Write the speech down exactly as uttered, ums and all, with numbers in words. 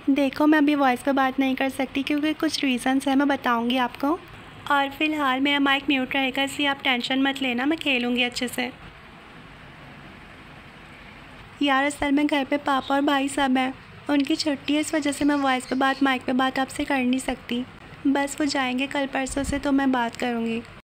देखो मैं अभी वॉइस पे बात नहीं कर सकती क्योंकि कुछ रीज़न्स हैं, मैं बताऊंगी आपको। और फ़िलहाल मेरा माइक म्यूट रहेगा, इसलिए आप टेंशन मत लेना, मैं खेलूँगी अच्छे से। यार असल में घर पे पापा और भाई सब हैं, उनकी छुट्टी है, इस वजह से मैं वॉइस पे बात माइक पे बात आपसे कर नहीं सकती। बस वो जाएंगे कल परसों से तो मैं बात करूँगी।